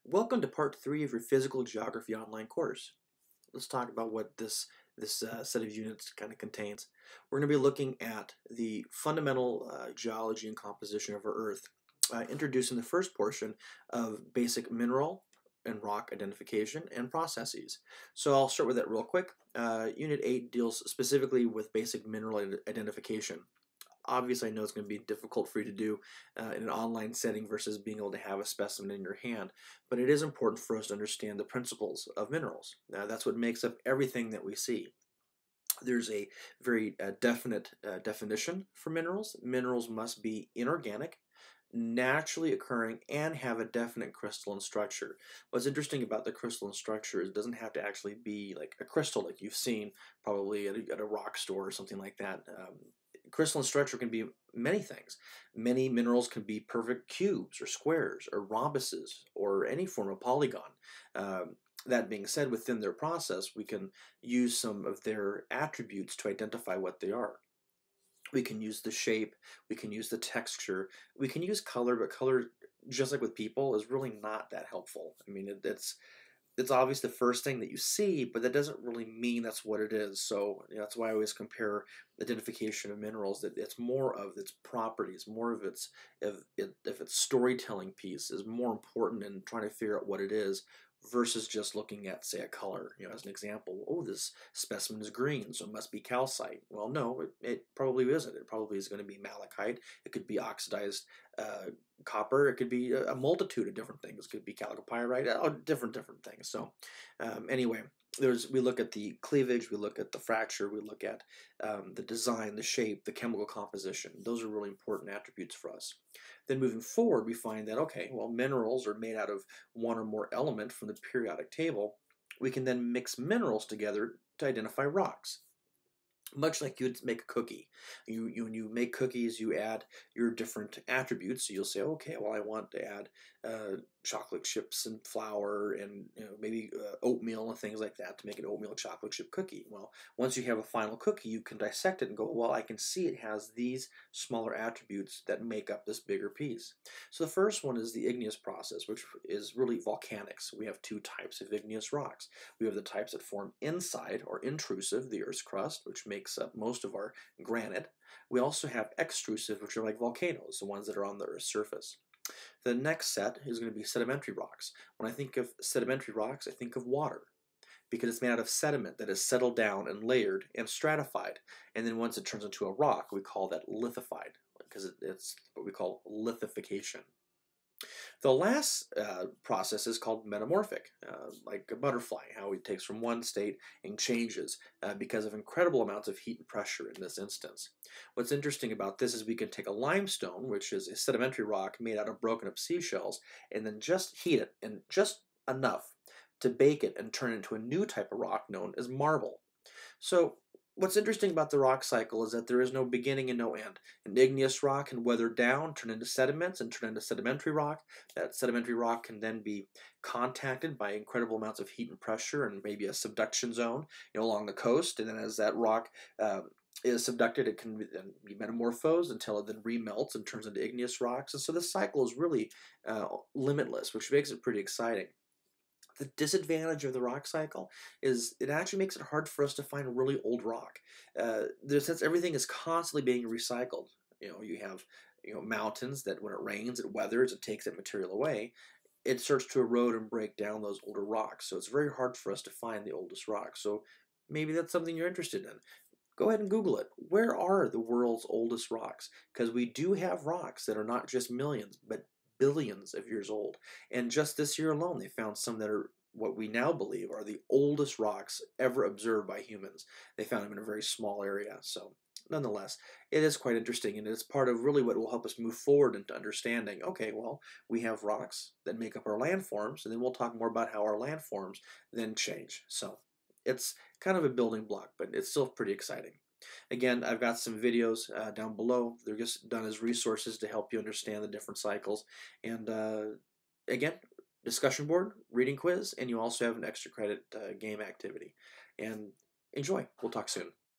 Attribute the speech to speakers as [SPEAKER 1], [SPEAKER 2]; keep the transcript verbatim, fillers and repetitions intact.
[SPEAKER 1] Welcome to part three of your physical geography online course. Let's talk about what this this uh, set of units kind of contains. We're going to be looking at the fundamental uh, geology and composition of our Earth, uh, introducing the first portion of basic mineral and rock identification and processes. So I'll start with that real quick. Uh, Unit eight deals specifically with basic mineral identification. Obviously, I know it's going to be difficult for you to do uh, in an online setting versus being able to have a specimen in your hand, but it is important for us to understand the principles of minerals. Now, that's what makes up everything that we see. There's a very uh, definite uh, definition for minerals. Minerals must be inorganic, naturally occurring, and have a definite crystalline structure. What's interesting about the crystalline structure is it doesn't have to actually be like a crystal like you've seen probably at a, at a rock store or something like that. Um, crystalline structure can be many things. Many minerals can be perfect cubes or squares or rhombuses or any form of polygon. Um, that being said, within their process, we can use some of their attributes to identify what they are. We can use the shape, we can use the texture, we can use color, but color, just like with people, is really not that helpful. I mean, it, it's it's obvious the first thing that you see, but that doesn't really mean that's what it is. So you know, that's why I always compare identification of minerals. That it's more of its properties, more of its if it, if its storytelling piece is more important in trying to figure out what it is versus just looking at, say, a color. You know, as an example, oh, this specimen is green, so it must be calcite. Well, no, it, it probably isn't. It probably is going to be malachite. It could be oxidized uh, copper. It could be a, a multitude of different things. It could be chalcopyrite. Uh, different different things. So um, anyway, there's we look at the cleavage, we look at the fracture, we look at um, the design, the shape, the chemical composition. Those are really important attributes for us. Then moving forward, we find that, okay, well, minerals are made out of one or more element from the periodic table. We can then mix minerals together to identify rocks. Much like you'd make a cookie. You, you when you make cookies, you add your different attributes. So you'll say, okay, well, I want to add uh, chocolate chips and flour and you know, maybe uh, oatmeal and things like that to make an oatmeal chocolate chip cookie. Well, once you have a final cookie, you can dissect it and go, well, I can see it has these smaller attributes that make up this bigger piece. So the first one is the igneous process, which is really volcanics. We have two types of igneous rocks. We have the types that form inside or intrusive, the Earth's crust, which makes up most of our granite. We also have extrusive, which are like volcanoes, the ones that are on the Earth's surface. The next set is going to be sedimentary rocks. When I think of sedimentary rocks, I think of water because it's made out of sediment that is settled down and layered and stratified. And then once it turns into a rock, we call that lithified because it's what we call lithification. The last uh, process is called metamorphic, uh, like a butterfly, how it takes from one state and changes uh, because of incredible amounts of heat and pressure in this instance. What's interesting about this is we can take a limestone, which is a sedimentary rock made out of broken up seashells, and then just heat it, and just enough to bake it and turn it into a new type of rock known as marble. So what's interesting about the rock cycle is that there is no beginning and no end. An igneous rock can weather down, turn into sediments, and turn into sedimentary rock. That sedimentary rock can then be contacted by incredible amounts of heat and pressure and maybe a subduction zone, you know, along the coast. And then as that rock uh, is subducted, it can be metamorphosed until it then remelts and turns into igneous rocks. And so this cycle is really uh, limitless, which makes it pretty exciting. The disadvantage of the rock cycle is it actually makes it hard for us to find really old rock. Uh, since everything is constantly being recycled, you know, you have you know mountains that when it rains, it weathers, it takes that material away. It starts to erode and break down those older rocks. So it's very hard for us to find the oldest rock. So maybe that's something you're interested in. Go ahead and Google it. Where are the world's oldest rocks? Because we do have rocks that are not just millions, but billions of years old. And just this year alone, they found some that are what we now believe are the oldest rocks ever observed by humans. They found them in a very small area. So nonetheless, it is quite interesting, and it's part of really what will help us move forward into understanding, okay, well, we have rocks that make up our landforms, and then we'll talk more about how our landforms then change. So it's kind of a building block, but it's still pretty exciting. Again, I've got some videos uh, down below. They're just done as resources to help you understand the different cycles. And uh, again, discussion board, reading quiz, and you also have an extra credit uh, game activity. And enjoy. We'll talk soon.